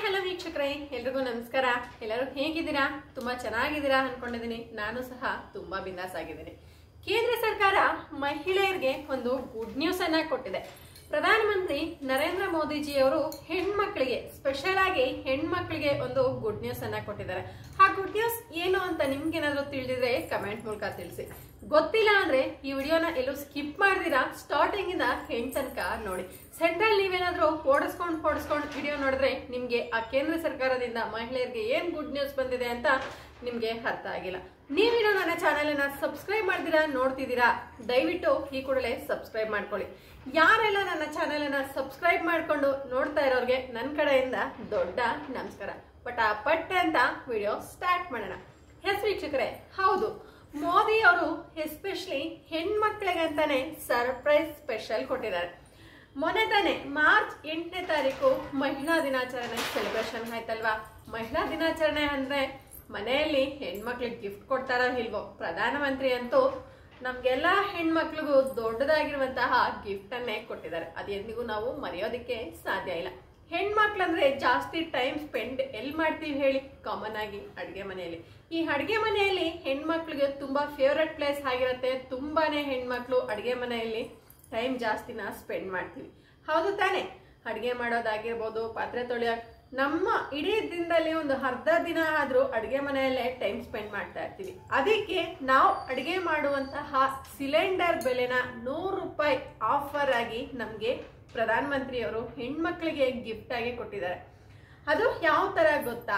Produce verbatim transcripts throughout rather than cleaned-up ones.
Hello ವೀಕ್ಷಕರೇ, ಎಲ್ರಿಗೂ ನಮಸ್ಕಾರ. ಎಲ್ಲರೂ ಹೇಗಿದ್ದೀರಾ? ತುಂಬಾ ಚೆನ್ನಾಗಿದ್ದೀರಾ ಅನ್ಕೊಂಡಿದ್ದೀನಿ. ನಾನು ಸಹ ತುಂಬಾ ಬಿಂದಾಸ್ ಆಗಿದ್ದೀನಿ. ಕೇಂದ್ರ ಸರ್ಕಾರ ಮಹಿಳೆಯರಿಗೆ ಒಂದು ಗುಡ್ ನ್ಯೂಸ್ ಅನ್ನ ಕೊಟ್ಟಿದೆ. ಪ್ರಧಾನಮಂತ್ರಿ ನರೇಂದ್ರ ಮೋದಿಜಿ ಅವರು ಹೆಣ್ಮಕ್ಳಿಗೆ ಸ್ಪೆಷಲ್ ಆಗಿ ಹೆಣ್ಮಕ್ಳಿಗೆ ಒಂದು ಗುಡ್ ನ್ಯೂಸ್ ಅನ್ನ ಕೊಟ್ಟಿದ್ದಾರೆ. ಆ ಗುಡ್ ನ್ಯೂಸ್ ಏನು ಅಂತ ನಿಮ್ಗೆ ಏನಾದ್ರು ತಿಳಿದಿದ್ರೆ ಕಮೆಂಟ್ ಮೂಲಕ ತಿಳಿಸಿ. ಗೊತ್ತಿಲ್ಲ ಅಂದ್ರೆ ಈ ವಿಡಿಯೋನ ಎಲ್ಲೂ ಸ್ಕಿಪ್ ಮಾಡ್ದಿರಾ ಸ್ಟಾರ್ಟಿಂಗ್ ಇಂದ ಎಂಡ್ ತನಕ ನೋಡಿ. ಸೆಂಟ್ರಲ್ ನೀವೇನಾದ್ರೂ ಓಡಿಸ್ಕೊಂಡು ಓಡಿಸ್ಕೊಂಡು ವಿಡಿಯೋ ನೋಡಿದ್ರೆ ನಿಮ್ಗೆ ಆ ಕೇಂದ್ರ ಸರ್ಕಾರದಿಂದ ಮಹಿಳೆಯರಿಗೆ ಏನ್ ಗುಡ್ ನ್ಯೂಸ್ ಬಂದಿದೆ ಅಂತ ನಿಮ್ಗೆ ಅರ್ಥ ಆಗಿಲ್ಲ. ನೀವಿರೋ ನನ್ನ ಚಾನೆಲ್ ಅನ್ನ ಸಬ್ಸ್ಕ್ರೈಬ್ ಮಾಡ್ದಿರಾ ನೋಡ್ತಿದ್ದೀರಾ, ದಯವಿಟ್ಟು ಈ ಕೂಡಲೇ ಸಬ್ಸ್ಕ್ರೈಬ್ ಮಾಡ್ಕೊಳ್ಳಿ. ಯಾರೆಲ್ಲ ನನ್ನ ಚಾನೆಲ್ ಅನ್ನ ಸಬ್ಸ್ಕ್ರೈಬ್ ಮಾಡ್ಕೊಂಡು ನೋಡ್ತಾ ಇರೋರ್ಗೆ ನನ್ನ ಕಡೆಯಿಂದ ದೊಡ್ಡ ನಮಸ್ಕಾರ. ಪಟ ಪಟ್ ಅಂತ ವಿಡಿಯೋ ಸ್ಟಾರ್ಟ್ ಮಾಡೋಣ. ಎಸ್ ವೀಕ್ಷಕರೇ, ಹೌದು, ಮೋದಿ ಅವರು ಎಸ್ಪೆಷಲಿ ಹೆಣ್ಮಕ್ಳಿಗೆ ಅಂತಾನೆ ಸರ್ಪ್ರೈಸ್ ಸ್ಪೆಷಲ್ ಕೊಟ್ಟಿದ್ದಾರೆ. ಮೊನ್ನೆ ತಾನೆ ಮಾರ್ಚ್ ಎಂಟನೇ ತಾರೀಕು ಮಹಿಳಾ ದಿನಾಚರಣೆ ಸೆಲೆಬ್ರೇಷನ್ ಆಯ್ತಲ್ವಾ. ಮಹಿಳಾ ದಿನಾಚರಣೆ ಅಂದ್ರೆ ಮನೆಯಲ್ಲಿ ಹೆಣ್ಮಕ್ಳಿಗೆ ಗಿಫ್ಟ್ ಕೊಡ್ತಾರ ಇಲ್ವೋ, ಪ್ರಧಾನಮಂತ್ರಿ ಅಂತೂ ನಮ್ಗೆಲ್ಲಾ ಹೆಣ್ಮಕ್ಳಿಗೂ ದೊಡ್ಡದಾಗಿರುವಂತಹ ಗಿಫ್ಟ್ ಅನ್ನೇ ಕೊಟ್ಟಿದ್ದಾರೆ. ಅದೆಂದಿಗೂ ನಾವು ಮರೆಯೋದಿಕ್ಕೆ ಸಾಧ್ಯ ಇಲ್ಲ. ಹೆಣ್ಮಕ್ಳಂದ್ರೆ ಜಾಸ್ತಿ ಟೈಮ್ ಸ್ಪೆಂಡ್ ಎಲ್ಲಿ ಮಾಡ್ತೀವಿ ಹೇಳಿ? ಕಾಮನ್ ಆಗಿ ಅಡ್ಗೆ ಮನೆಯಲ್ಲಿ. ಈ ಅಡ್ಗೆ ಮನೆಯಲ್ಲಿ ಹೆಣ್ಮಕ್ಳಿಗೆ ತುಂಬಾ ಫೇವ್ರೆಟ್ ಪ್ಲೇಸ್ ಆಗಿರುತ್ತೆ. ತುಂಬಾನೇ ಹೆಣ್ಮಕ್ಳು ಅಡ್ಗೆ ಮನೆಯಲ್ಲಿ ಟೈಮ್ ಜಾಸ್ತಿನ ಸ್ಪೆಂಡ್ ಮಾಡ್ತೀವಿ, ಹೌದು ತಾನೆ? ಅಡ್ಗೆ ಮಾಡೋದಾಗಿರ್ಬೋದು, ಪಾತ್ರೆ ತೊಳೆಯೋಕ್, ನಮ್ಮ ಇಡೀ ದಿನದಲ್ಲಿ ಒಂದು ಅರ್ಧ ದಿನ ಆದ್ರೂ ಅಡ್ಗೆ ಮನೆಯಲ್ಲೇ ಟೈಮ್ ಸ್ಪೆಂಡ್ ಮಾಡ್ತಾ ಇರ್ತೀವಿ. ಅದಕ್ಕೆ ನಾವು ಅಡ್ಗೆ ಮಾಡುವಂತಹ ಸಿಲಿಂಡರ್ ಬೆಲೆನ ನೂರು ರೂಪಾಯಿ ಆಫರ್ ಆಗಿ ನಮ್ಗೆ ಪ್ರಧಾನ ಮಂತ್ರಿಯವರು ಹೆಣ್ಮಕ್ಳಿಗೆ ಗಿಫ್ಟ್ ಆಗಿ ಕೊಟ್ಟಿದ್ದಾರೆ. ಅದು ಯಾವ ತರ ಗೊತ್ತಾ?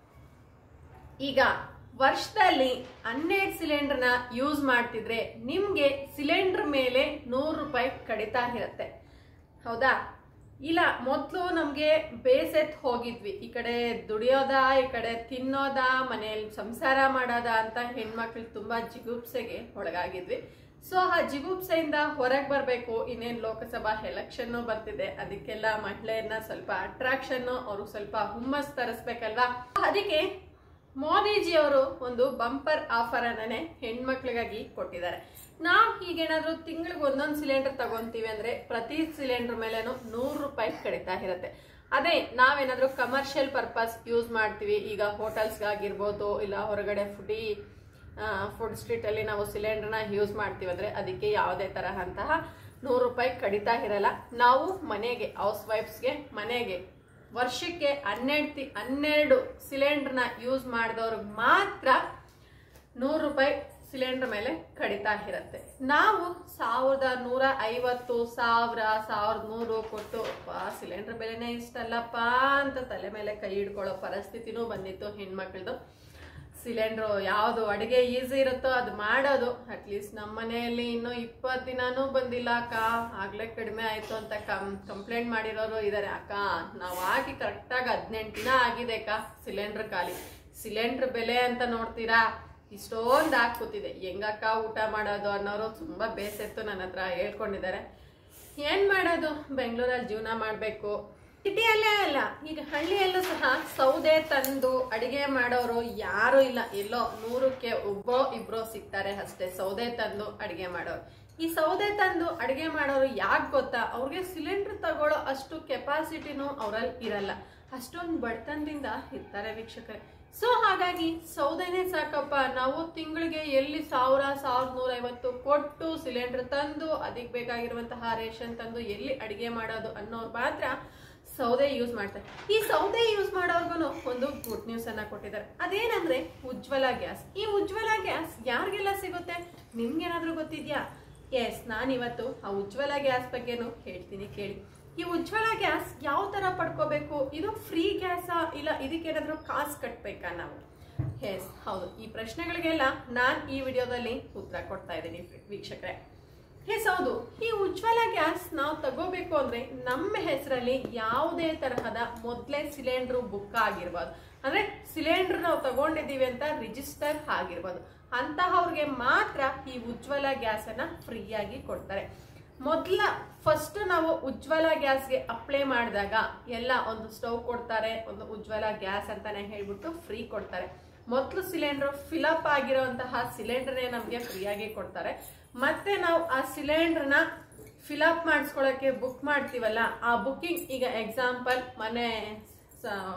ಈಗ ವರ್ಷದಲ್ಲಿ ಹನ್ನೆರಡು ಸಿಲಿಂಡರ್ನ ಯೂಸ್ ಮಾಡ್ತಿದ್ರೆ ನಿಮ್ಗೆ ಸಿಲಿಂಡರ್ ಮೇಲೆ ನೂರು ರೂಪಾಯಿ ಕಡಿತಾ ಇರುತ್ತೆ, ಹೌದಾ? ಇಲ್ಲ, ಮೊದಲು ನಮ್ಗೆ ಬೇಸೆತ್ ಹೋಗಿದ್ವಿ, ಈ ಕಡೆ ದುಡಿಯೋದ, ಈ ಕಡೆ ತಿನ್ನೋದ, ಮನೆಯಲ್ಲಿ ಸಂಸಾರ ಮಾಡೋದ ಅಂತ ಹೆಣ್ಮಕ್ಳು ತುಂಬಾ ಜಿಗುಪ್ಸೆಗೆ ಒಳಗಾಗಿದ್ವಿ. ಸೊ ಆ ಜಿಗುಪ್ಸೆಯಿಂದ ಹೊರಗೆ ಬರಬೇಕು. ಇನ್ನೇನು ಲೋಕಸಭಾ ಎಲೆಕ್ಷನ್ ಬರ್ತಿದೆ, ಅದಕ್ಕೆಲ್ಲ ಮಹಿಳೆಯನ್ನ ಸ್ವಲ್ಪ ಅಟ್ರಾಕ್ಷನ್, ಅವರು ಸ್ವಲ್ಪ ಹುಮ್ಮಸ್ ತರಿಸ್ಬೇಕಲ್ವಾ. ಅದಕ್ಕೆ ಮೋದಿಜಿ ಅವರು ಒಂದು ಬಂಪರ್ ಆಫರ್ ಅನ್ನೇ ಹೆಣ್ಮಕ್ಳಿಗಾಗಿ ಕೊಟ್ಟಿದ್ದಾರೆ. ನಾವ್ ಈಗೇನಾದ್ರೂ ತಿಂಗಳಿಗೆ ಒಂದೊಂದು ಸಿಲಿಂಡರ್ ತಗೊಂತೀವಿ ಅಂದ್ರೆ ಪ್ರತಿ ಸಿಲಿಂಡರ್ ಮೇಲೆನು ನೂರು ರೂಪಾಯಿ ಕಡಿತಾ ಇರುತ್ತೆ. ಅದೇ ನಾವೇನಾದ್ರೂ ಕಮರ್ಷಿಯಲ್ ಪರ್ಪಸ್ ಯೂಸ್ ಮಾಡ್ತೀವಿ, ಈಗ ಹೋಟೆಲ್ಸ್ಗಾಗಿರ್ಬೋದು, ಇಲ್ಲ ಹೊರಗಡೆ ಫುಡಿ ಫುಡ್ ಸ್ಟ್ರೀಟ್ ಅಲ್ಲಿ ನಾವು ಸಿಲಿಂಡರ್ನ ಯೂಸ್ ಮಾಡ್ತೀವಿ ಅಂದ್ರೆ ಅದಕ್ಕೆ ಯಾವುದೇ ತರಹಂತಹ ನೂರು ರೂಪಾಯಿ ಕಡಿತಾ ಇರಲ್ಲ. ನಾವು ಮನೆಗೆ ಹೌಸ್ ವೈಫ್ಸ್ಗೆ ಮನೆಗೆ ವರ್ಷಕ್ಕೆ ಹನ್ನೆರಡು ಹನ್ನೆರಡು ಸಿಲಿಂಡರ್ನ ಯೂಸ್ ಮಾಡಿದವ್ರಿಗೆ ಮಾತ್ರ ನೂರು ರೂಪಾಯಿ ಸಿಲಿಂಡರ್ ಮೇಲೆ ಕಡಿತಾ ಇರುತ್ತೆ. ನಾವು ಸಾವಿರದ ನೂರ ಐವತ್ತು ಸಾವಿರ ಸಾವಿರದ ನೂರು ಕೊಟ್ಟು ಸಿಲಿಂಡರ್ ಬೆಲೆನೇ ಇಷ್ಟಲ್ಲಪ್ಪ ಅಂತ ತಲೆ ಮೇಲೆ ಕೈ ಹಿಡ್ಕೊಳ್ಳೋ ಪರಿಸ್ಥಿತಿನೂ ಬಂದಿತ್ತು ಹೆಣ್ಮಕ್ಳದು. ಸಿಲಿಂಡ್ರು ಯಾವುದು ಅಡುಗೆ ಈಸಿ ಇರುತ್ತೋ ಅದು ಮಾಡೋದು. ಅಟ್ಲೀಸ್ಟ್ ನಮ್ಮ ಮನೆಯಲ್ಲಿ ಇನ್ನೂ ಇಪ್ಪತ್ತು ದಿನಾನೂ ಬಂದಿಲ್ಲ ಅಕ್ಕ, ಆಗ್ಲೇ ಕಡಿಮೆ ಆಯ್ತು ಅಂತ ಕಂ ಕಂಪ್ಲೇಂಟ್ ಮಾಡಿರೋರು ಇದ್ದಾರೆ. ಅಕ್ಕ, ನಾವು ಹಾಕಿ ಕರೆಕ್ಟಾಗಿ ಹದಿನೆಂಟು ದಿನ ಆಗಿದೆ ಅಕ್ಕ, ಸಿಲಿಂಡರ್ ಖಾಲಿ. ಸಿಲಿಂಡರ್ ಬೆಲೆ ಅಂತ ನೋಡ್ತೀರಾ ಇಷ್ಟೊಂದು ಹಾಕೂತಿದೆ, ಹೆಂಗಕ್ಕ ಊಟ ಮಾಡೋದು ಅನ್ನೋರು ತುಂಬಾ ಬೇಸೆತ್ತು ನನ್ನ ಹತ್ರ ಹೇಳ್ಕೊಂಡಿದ್ದಾರೆ. ಏನ್ ಮಾಡೋದು, ಬೆಂಗಳೂರಲ್ಲಿ ಜೀವನ ಮಾಡ್ಬೇಕು. ಸಿಟಿಯಲ್ಲೇ ಅಲ್ಲ, ಈಗ ಹಳ್ಳಿಯಲ್ಲೂ ಸಹ ಸೌದೆ ತಂದು ಅಡಿಗೆ ಮಾಡೋರು ಯಾರು ಇಲ್ಲ. ಎಲ್ಲೋ ನೂರಕ್ಕೆ ಒಬ್ಬೋ ಇಬ್ರೋ ಸಿಗ್ತಾರೆ ಅಷ್ಟೇ ಸೌದೆ ತಂದು ಅಡಿಗೆ ಮಾಡೋರು. ಈ ಸೌದೆ ತಂದು ಅಡಿಗೆ ಮಾಡೋರು ಯಾಕೆ ಗೊತ್ತಾ? ಅವ್ರಿಗೆ ಸಿಲಿಂಡರ್ ತಗೊಳ್ಳೋ ಅಷ್ಟು ಕೆಪಾಸಿಟಿನೂ ಅವರಲ್ಲಿ ಇರಲ್ಲ, ಅಷ್ಟೊಂದು ಬಡತನದಿಂದ ಇರ್ತಾರೆ ವೀಕ್ಷಕರೇ. ಸೊ ಹಾಗಾಗಿ ಸೌದೆನೇ ಸಾಕಪ್ಪ, ನಾವು ತಿಂಗಳಿಗೆ ಎಲ್ಲಿ ಸಾವಿರ ಸಾವಿರದ ನೂರ ಐವತ್ತು ಕೊಟ್ಟು ಸಿಲಿಂಡರ್ ತಂದು ಅದಕ್ಕೆ ಬೇಕಾಗಿರುವಂತಹ ರೇಷನ್ ತಂದು ಎಲ್ಲಿ ಅಡಿಗೆ ಮಾಡೋದು ಅನ್ನೋರು ಮಾತ್ರ ಸೌದೆ ಯೂಸ್ ಮಾಡ್ತಾರೆ. ಈ ಸೌದೆ ಯೂಸ್ ಮಾಡೋರ್ಗು ಒಂದು ಗುಡ್ ನ್ಯೂಸ್ ಅನ್ನ ಕೊಟ್ಟಿದ್ದಾರೆ. ಅದೇನಂದ್ರೆ ಉಜ್ವಲ ಗ್ಯಾಸ್. ಈ ಉಜ್ವಲ ಗ್ಯಾಸ್ ಯಾರಿಗೆಲ್ಲ ಸಿಗುತ್ತೆ ನಿಮ್ಗೇನಾದ್ರೂ ಗೊತ್ತಿದ್ಯಾ? ಎಸ್, ನಾನಿವತ್ತು ಆ ಉಜ್ವಲ ಗ್ಯಾಸ್ ಬಗ್ಗೆನು ಹೇಳ್ತೀನಿ ಕೇಳಿ. ಈ ಉಜ್ವಲ ಗ್ಯಾಸ್ ಯಾವ ತರ ಪಡ್ಕೋಬೇಕು? ಇದು ಫ್ರೀ ಗ್ಯಾಸಾ ಇಲ್ಲ ಇದಕ್ಕೇನಾದ್ರೂ ಕಾಸು ಕಟ್ಬೇಕಾ ನಾವು? ಎಸ್, ಹೌದು, ಈ ಪ್ರಶ್ನೆಗಳಿಗೆಲ್ಲ ನಾನ್ ಈ ವಿಡಿಯೋದಲ್ಲಿ ಉತ್ತರ ಕೊಡ್ತಾ ಇದ್ದೀನಿ ವೀಕ್ಷಕರೇ. ಎಸ್, ಹೌದು, ಈ ಉಜ್ವಲ ಗ್ಯಾಸ್ ನಾವು ತಗೋಬೇಕು ಅಂದ್ರೆ ನಮ್ಮ ಹೆಸರಲ್ಲಿ ಯಾವುದೇ ತರಹದ ಮೊದಲೇ ಸಿಲಿಂಡರ್ ಬುಕ್ ಆಗಿರ್ಬೋದು, ಅಂದ್ರೆ ಸಿಲಿಂಡರ್ ನಾವು ತಗೊಂಡಿದ್ದೀವಿ ಅಂತ ರಿಜಿಸ್ಟರ್ ಆಗಿರ್ಬೋದು, ಅಂತಹವ್ರಿಗೆ ಮಾತ್ರ ಈ ಉಜ್ವಲ ಗ್ಯಾಸ್ ಅನ್ನ ಫ್ರೀ ಆಗಿ ಕೊಡ್ತಾರೆ. ಮೊದಲ ಫಸ್ಟ್ ನಾವು ಉಜ್ವಲ ಗ್ಯಾಸ್ಗೆ ಅಪ್ಲೈ ಮಾಡಿದಾಗ ಎಲ್ಲ ಒಂದು ಸ್ಟವ್ ಕೊಡ್ತಾರೆ, ಒಂದು ಉಜ್ವಲ ಗ್ಯಾಸ್ ಅಂತಾನೆ ಹೇಳ್ಬಿಟ್ಟು ಫ್ರೀ ಕೊಡ್ತಾರೆ. ಮೊದಲು ಸಿಲಿಂಡರ್ ಫಿಲಪ್ ಆಗಿರುವಂತಹ ಸಿಲಿಂಡರ್ನೇ ನಮಗೆ ಫ್ರೀಯಾಗಿ ಕೊಡ್ತಾರೆ. ಮತ್ತೆ ನಾವು ಆ ಸಿಲಿಂಡರ್ನ ಫಿಲಪ್ ಮಾಡಿಸ್ಕೊಳ್ಳೋಕೆ ಬುಕ್ ಮಾಡ್ತೀವಲ್ಲ, ಆ ಬುಕ್ಕಿಂಗ್, ಈಗ ಎಕ್ಸಾಂಪಲ್ ಮನೆ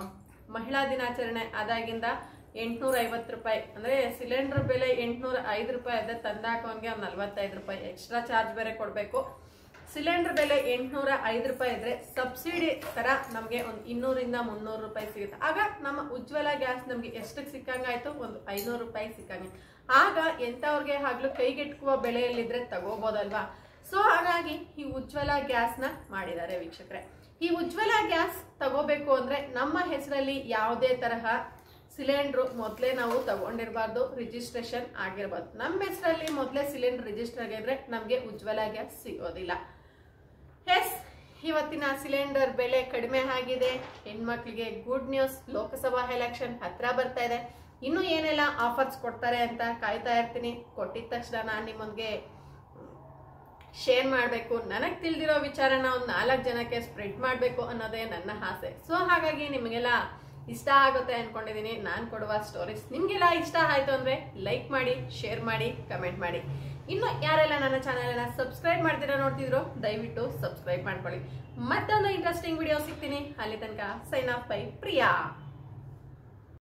ಮಹಿಳಾ ದಿನಾಚರಣೆ ಆದಾಗಿಂದ ಎಂಟುನೂರ ಐವತ್ತು ರೂಪಾಯಿ ಅಂದ್ರೆ ಸಿಲಿಂಡರ್ ಬೆಲೆ ಎಂಟುನೂರ ಐದು ರೂಪಾಯಿ ಅದೇ ತಂದಾಕೋನ್ಗೆ ಒಂದು ನಲ್ವತ್ತೈದು ರೂಪಾಯಿ ಎಕ್ಸ್ಟ್ರಾ ಚಾರ್ಜ್ ಬೇರೆ ಕೊಡಬೇಕು. ಸಿಲಿಂಡರ್ ಬೆಲೆ ಎಂಟುನೂರ ಐದು ರೂಪಾಯಿ ಇದ್ರೆ ಸಬ್ಸಿಡಿ ತರ ನಮಗೆ ಒಂದು ಇನ್ನೂರಿಂದ ಮುನ್ನೂರು ರೂಪಾಯಿ ಸಿಗುತ್ತೆ. ಆಗ ನಮ್ಮ ಉಜ್ವಲ ಗ್ಯಾಸ್ ನಮ್ಗೆ ಎಷ್ಟಕ್ಕೆ ಸಿಕ್ಕಂಗಾಯ್ತು? ಒಂದು ಐನೂರು ರೂಪಾಯಿ ಸಿಕ್ಕಂಗೆ. ಆಗ ಎಂತವ್ರಿಗೆ ಆಗ್ಲೂ ಕೈಗೆಟುಕುವ ಬೆಲೆಯಲ್ಲಿದ್ರೆ ತಗೋಬೋದಲ್ವಾ. ಸೊ ಹಾಗಾಗಿ ಈ ಉಜ್ವಲ ಗ್ಯಾಸ್ ನ ಮಾಡಿದ್ದಾರೆ ವೀಕ್ಷಕರೇ. ಈ ಉಜ್ವಲ ಗ್ಯಾಸ್ ತಗೋಬೇಕು ಅಂದ್ರೆ ನಮ್ಮ ಹೆಸರಲ್ಲಿ ಯಾವುದೇ ತರಹ ಸಿಲಿಂಡ್ರು ಮೊದಲೇ ನಾವು ತಗೊಂಡಿರಬಾರ್ದು, ರಿಜಿಸ್ಟ್ರೇಷನ್ ಆಗಿರ್ಬಾರ್ದು. ನಮ್ಮ ಹೆಸರಲ್ಲಿ ಮೊದಲೇ ಸಿಲಿಂಡರ್ ರಿಜಿಸ್ಟರ್ ಆಗಿದ್ರೆ ನಮಗೆ ಉಜ್ವಲ ಗ್ಯಾಸ್ ಸಿಗೋದಿಲ್ಲ. ಎಸ್, ಇವತ್ತಿನ ಸಿಲಿಂಡರ್ ಬೆಲೆ ಕಡಿಮೆ ಆಗಿದೆ. ಹೆಣ್ಮಕ್ಳಿಗೆ ಗುಡ್ ನ್ಯೂಸ್. ಲೋಕಸಭಾ ಎಲೆಕ್ಷನ್ ಹತ್ರ ಬರ್ತಾ ಇದೆ. ಇನ್ನು ಏನೆಲ್ಲ ಆಫರ್ಸ್ ಕೊಡ್ತಾರೆ ಅಂತ ಕಾಯ್ತಾ ಇರ್ತೀನಿ. ಕೊಟ್ಟಿದ ತಕ್ಷಣ ನಾನು ನಿಮ್ಮೊಂದಿಗೆ ಶೇರ್ ಮಾಡಬೇಕು. ನನಗೆ ತಿಳಿದಿರೋ ವಿಚಾರನ ಒಂದು ನಾಲ್ಕು ಜನಕ್ಕೆ ಸ್ಪ್ರೆಡ್ ಮಾಡಬೇಕು ಅನ್ನೋದೇ ನನ್ನ ಆಸೆ. ಸೊ ಹಾಗಾಗಿ ನಿಮಗೆಲ್ಲ ಇಷ್ಟ ಆಗುತ್ತೆ ಅನ್ಕೊಂಡಿದ್ದೀನಿ ನಾನು ಕೊಡುವ ಸ್ಟೋರೀಸ್. ನಿಮಗೆಲ್ಲ ಇಷ್ಟ ಆಯ್ತು ಅಂದ್ರೆ ಲೈಕ್ ಮಾಡಿ, ಶೇರ್ ಮಾಡಿ, ಕಮೆಂಟ್ ಮಾಡಿ. ಇನ್ನು ಯಾರೆಲ್ಲ ನನ್ನ ಚಾನೆಲ್ನ ಸಬ್ಸ್ಕ್ರೈಬ್ ಮಾಡ್ತೀರಾ ನೋಡ್ತಿದ್ರು ದಯವಿಟ್ಟು ಸಬ್ಸ್ಕ್ರೈಬ್ ಮಾಡ್ಕೊಳ್ಳಿ. ಮತ್ತೊಂದು ಇಂಟ್ರೆಸ್ಟಿಂಗ್ ವಿಡಿಯೋ ಸಿಗ್ತೀನಿ. ಅಲ್ಲಿ ತನಕ ಸೈನ್ ಆಫ್ ಬೈ ಪ್ರಿಯಾ.